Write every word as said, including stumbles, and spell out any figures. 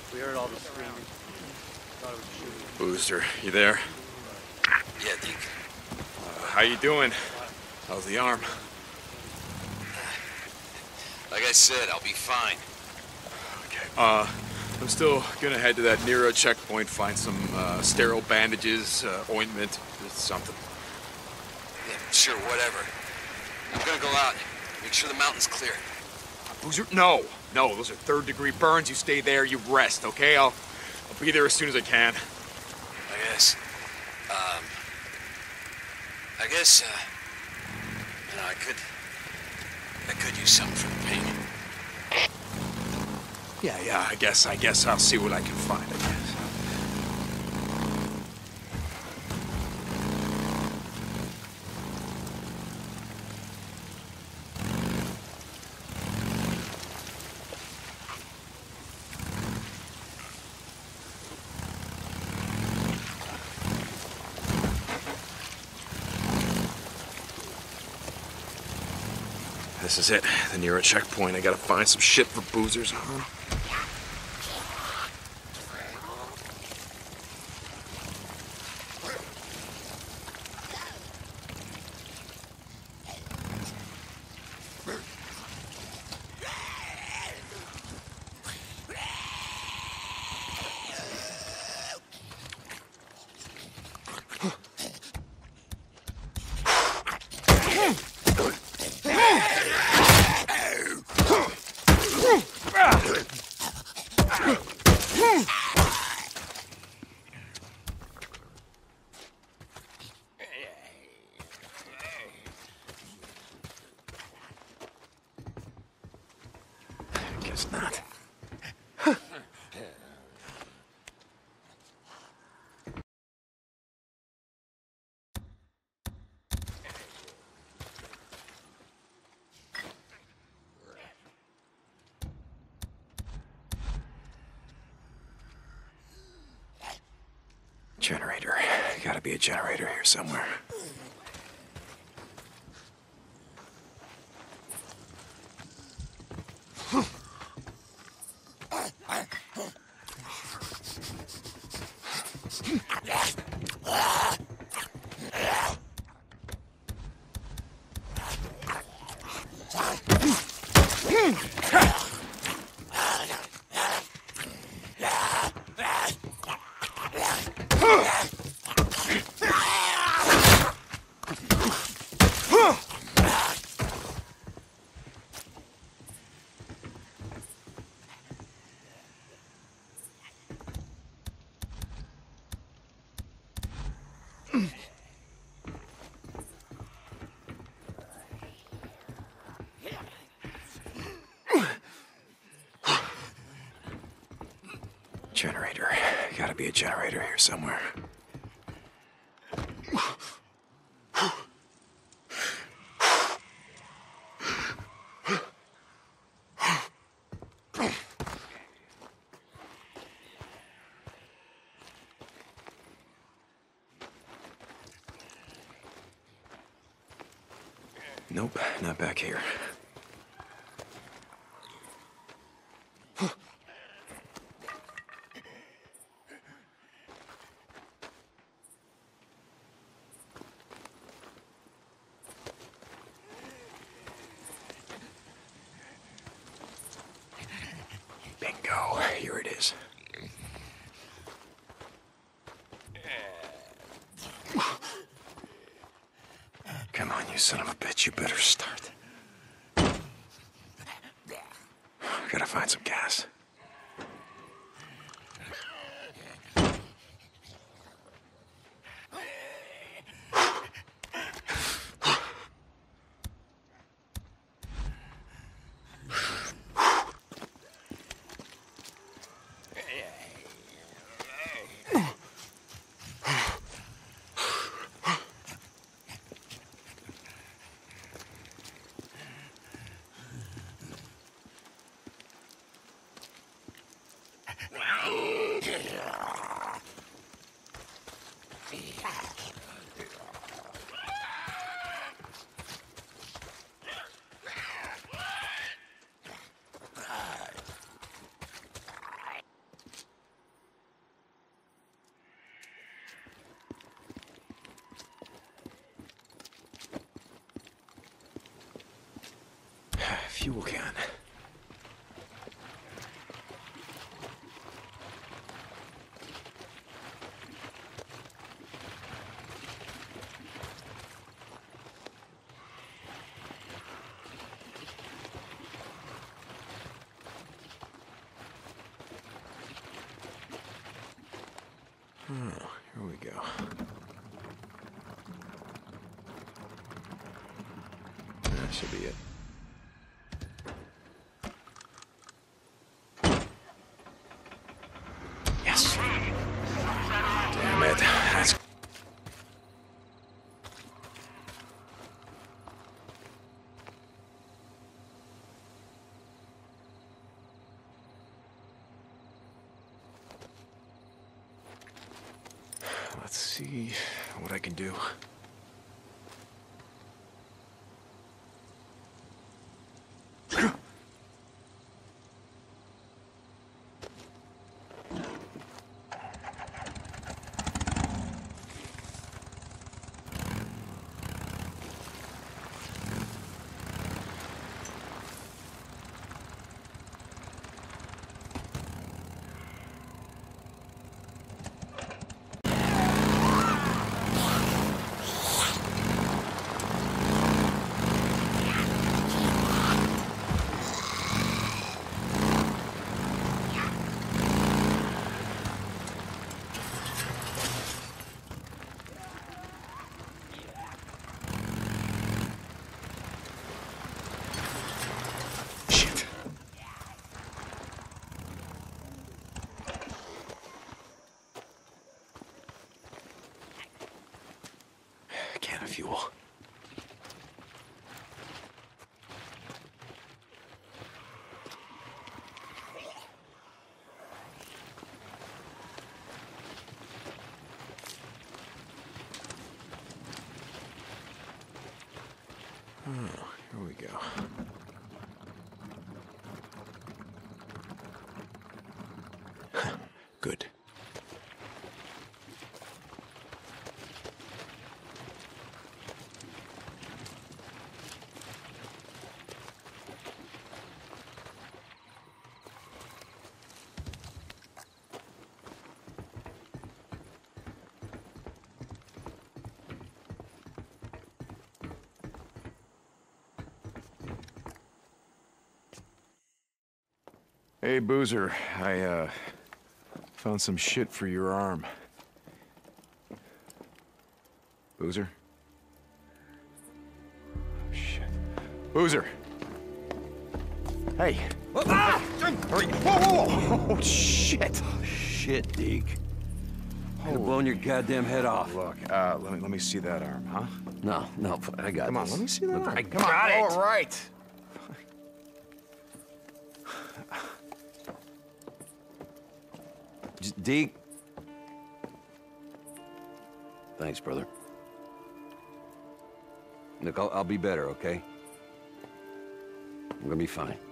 We heard all the screaming. Thought it was shooting. Booster, you there? Yeah, Deke. Uh, how you doing? How's the arm? Like I said, I'll be fine. Okay. Uh, I'm still gonna head to that Nero checkpoint, find some uh, sterile bandages, uh, ointment, something. Yeah, sure, whatever. I'm gonna go out. Make sure the mountain's clear. Boozer, no, no, those are third degree burns. You stay there, you rest, okay? I'll, I'll be there as soon as I can. I guess. Um, I guess, uh, you know, I could, I could use something for the pain. Yeah, yeah, I guess, I guess I'll see what I can find, I guess. This is it, the Nero checkpoint. I gotta find some shit for Boozers on. Guess not. Generator. Gotta be a generator here somewhere. Generator. Gotta be a generator here somewhere. Nope, not back here. Bingo, here it is. Come on, you son of a bitch, you better start. Gotta find some gas. fuel can. Oh, here we go. That should be it. Yes. Damn it. That's... Let's see what I can do. Can of fuel. Oh, here we go. Good. Hey, Boozer, I, uh, found some shit for your arm. Boozer? Oh, shit. Boozer! Hey! Ah! Hurry! Whoa, whoa, whoa! Oh, shit! Shit, Deke. Could have blown your goddamn head off. Look, uh, let me, let me see that arm, huh? No, no, I got Come on, this. let me see that Look, arm. I Come got on. it. All right. Just, Deke. Thanks, brother. Look, I'll, I'll be better, okay? I'm gonna be fine.